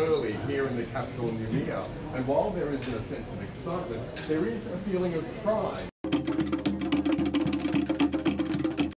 early here in the capital, Noumea. And while there isn't a sense of excitement, there is a feeling of pride.